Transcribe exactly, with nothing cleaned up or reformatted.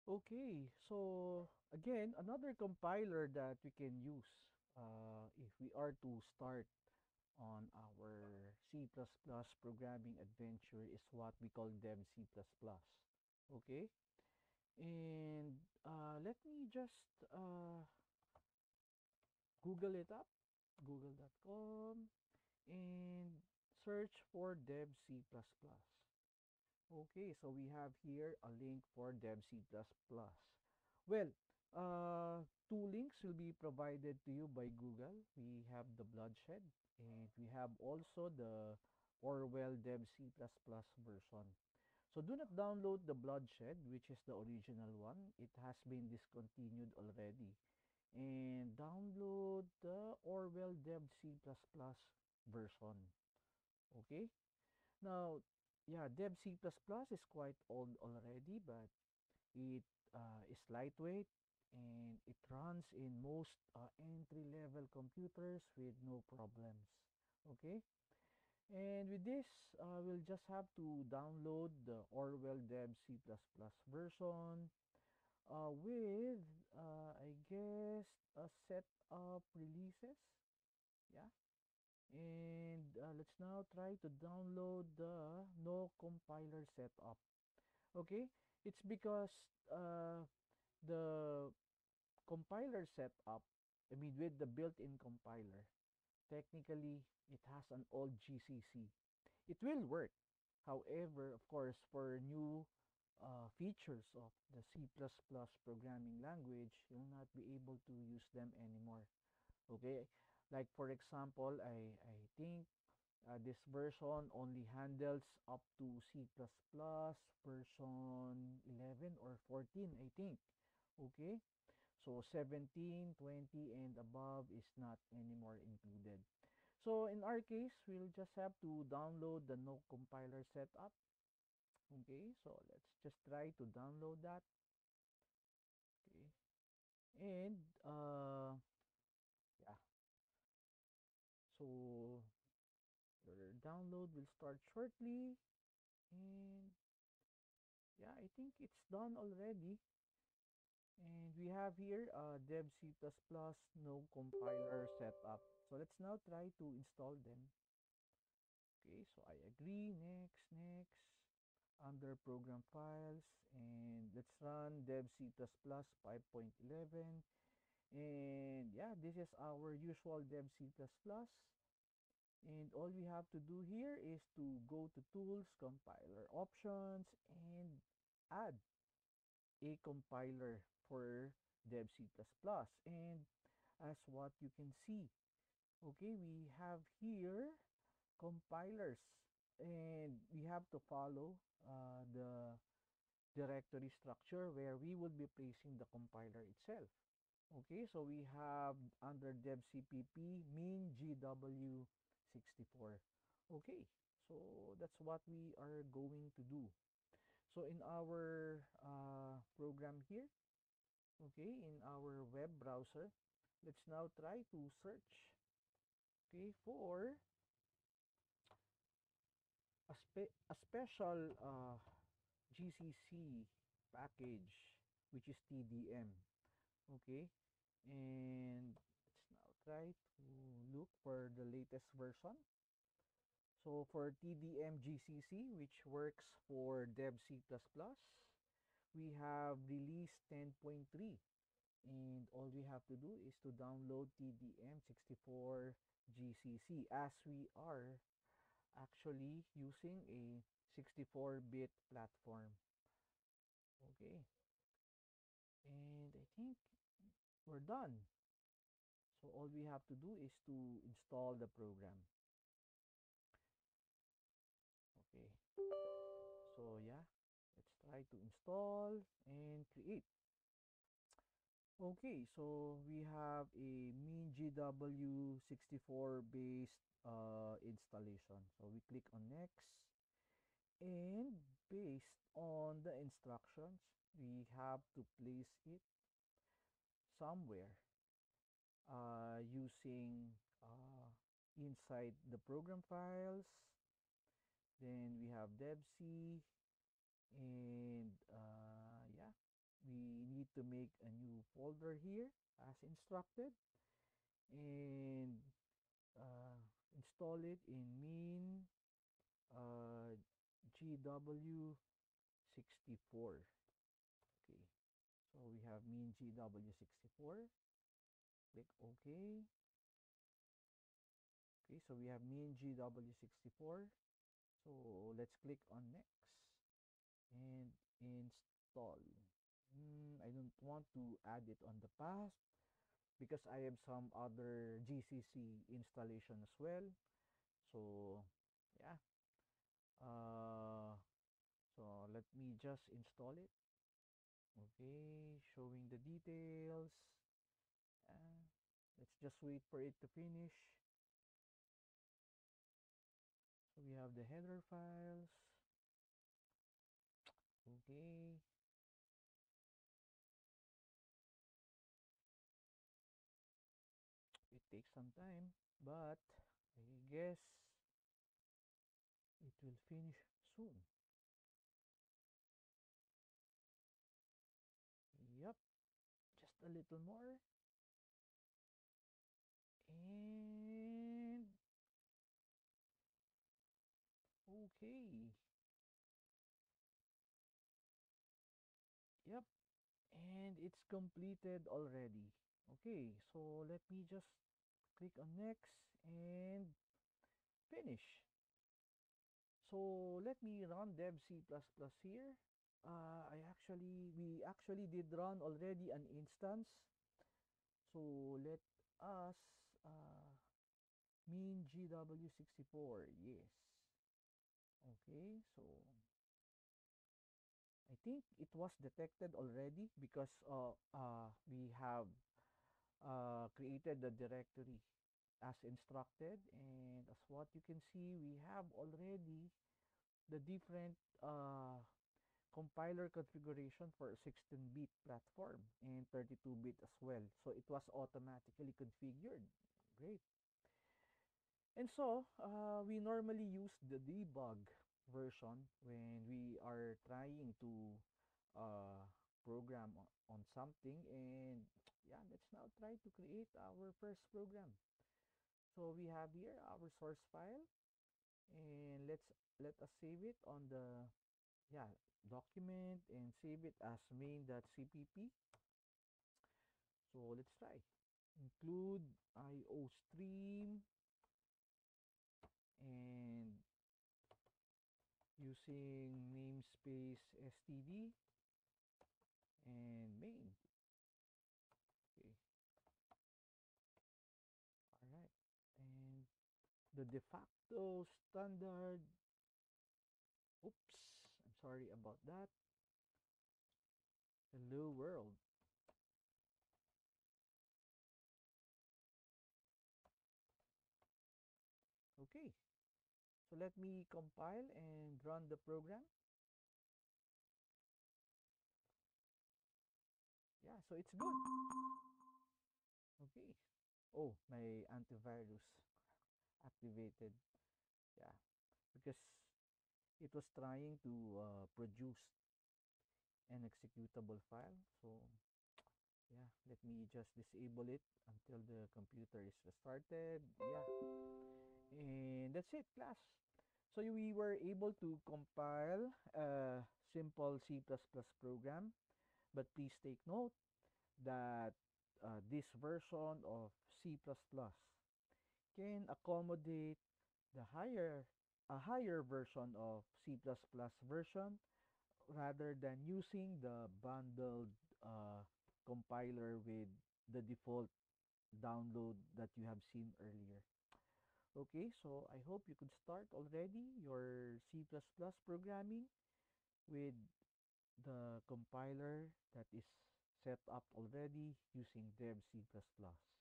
Okay, so again, another compiler that we can use uh, if we are to start on our C++ programming adventure is what we call dev C++. Okay, and uh, let me just uh, Google it up, google dot com, and search for dev C++. Okay, so we have here a link for dev C++. Well, uh, two links will be provided to you by Google. We have the Bloodshed, and we have also the Orwell Dev C++ version. So do not download the Bloodshed, which is the original one. It has been discontinued already. And download the Orwell Dev C++ version. Okay? Now, yeah, Dev C++ is quite old already, but it uh, is lightweight and it runs in most uh, entry-level computers with no problems. Okay, and with this, uh, we'll just have to download the Orwell Dev C++ version uh, with, uh, I guess, a set of releases. Yeah, and uh, let's now try to download the no compiler setup. Okay, it's because uh, the compiler setup, I mean with the built-in compiler, technically it has an old G C C. It will work. However, of course, for new uh, features of the C++ programming language, you'll not be able to use them anymore. Okay, like for example, I, I think uh, this version only handles up to C++ version eleven or fourteen, I think. Okay, so seventeen, twenty, and above is not anymore included. So in our case, we'll just have to download the no compiler setup. Okay, so let's just try to download that. Okay, and uh, yeah, so your download will start shortly. And yeah, I think it's done already. And we have here uh, dev C++ no compiler setup. So let's now try to install them. Okay, so I agree, next, next, under program files, and let's run dev C++ five point eleven. And yeah, this is our usual dev C++. And all we have to do here is to go to tools, compiler options, and add a compiler for dev C++. And as what you can see, okay, we have here compilers, and we have to follow uh, the directory structure where we would be placing the compiler itself. Okay, so we have under dev cpp min gw sixty-four. Okay, so that's what we are going to do. So in our uh, program here, okay, in our web browser, let's now try to search, okay, for a, spe a special uh, G C C package, which is T D M. Okay, and let's now try to look for the latest version. So for T D M G C C, which works for dev C++, we have release ten point three, and all we have to do is to download T D M sixty-four G C C, as we are actually using a sixty-four bit platform. Okay, and I think we're done. So all we have to do is to install the program. Okay, so yeah, let's try to install and create. Okay, so we have a min sixty-four based uh, installation. So we click on next, and based on the instructions, we have to place it somewhere uh, using uh, inside the program files. Then we have devc, and uh, yeah, we to make a new folder here as instructed, and uh, install it in min uh, G W sixty-four. Okay, so we have min G W sixty-four. Click OK. Okay, so we have min G W sixty-four. So let's click on next and install. Mm, I don't want to add it on the path because I have some other G C C installation as well. So yeah, uh, so let me just install it. Okay, showing the details. Uh, let's just wait for it to finish. So we have the header files. Okay. It takes some time, but I guess it will finish soon. Yep, just a little more. And okay. Yep, and it's completed already. Okay, so let me just click on next and finish. So let me run dev C plus plus here. Uh, I actually, we actually did run already an instance. So let us uh, min G W sixty-four, yes. Okay, so I think it was detected already because uh, uh, we have uh, created the directory as instructed, and as what you can see, we have already the different uh, compiler configuration for a sixteen bit platform and thirty-two bit as well. So it was automatically configured. Great. And so uh, we normally use the debug version when we are trying to uh, program on something. And yeah, let's now try to create our first program. So we have here our source file, and let's let us save it on the yeah document and save it as main.cpp. So let's try. Include iostream and using namespace std and main. Okay, all right. And the de facto standard, oops, I'm sorry about that. Hello world. Okay, so let me compile and run the program. Yeah, so it's good. Okay. Oh, my antivirus activated. Yeah, because it was trying to uh, produce an executable file. So yeah, let me just disable it until the computer is restarted. Yeah, and that's it, class. So we were able to compile a simple C plus plus program, but please take note that uh, this version of C plus plus can accommodate the higher a higher version of C plus plus version rather than using the bundled uh, compiler with the default download that you have seen earlier. Okay, so I hope you could start already your C plus plus programming with the compiler that is set up already using dev C plus plus.